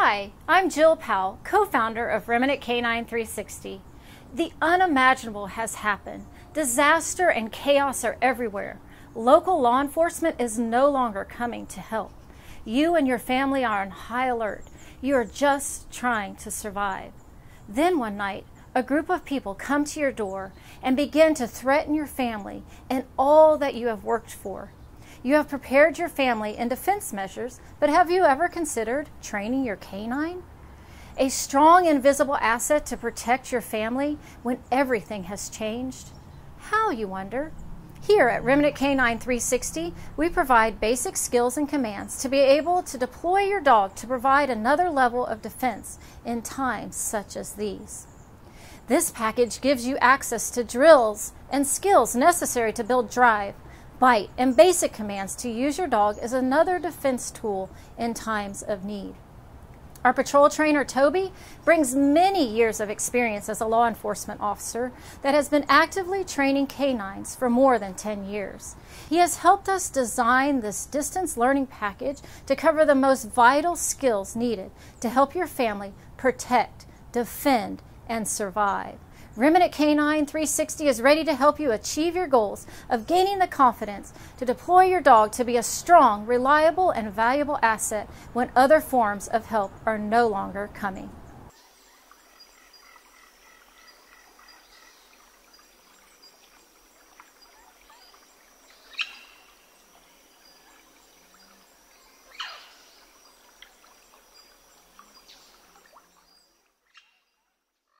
Hi, I'm Jill Powell, co-founder of Remnant Canine 360. The unimaginable has happened. Disaster and chaos are everywhere. Local law enforcement is no longer coming to help. You and your family are on high alert. You are just trying to survive. Then one night, a group of people come to your door and begin to threaten your family and all that you have worked for. You have prepared your family in defense measures, but have you ever considered training your canine? A strong, invisible asset to protect your family when everything has changed? How, you wonder? Here at Remnant Canine 360, we provide basic skills and commands to be able to deploy your dog to provide another level of defense in times such as these. This package gives you access to drills and skills necessary to build drive, bite, and basic commands to use your dog as another defense tool in times of need. Our patrol trainer, Toby, brings many years of experience as a law enforcement officer that has been actively training canines for more than 10 years. He has helped us design this distance learning package to cover the most vital skills needed to help your family protect, defend, and survive. Remnant Canine 360 is ready to help you achieve your goals of gaining the confidence to deploy your dog to be a strong, reliable, and valuable asset when other forms of help are no longer coming.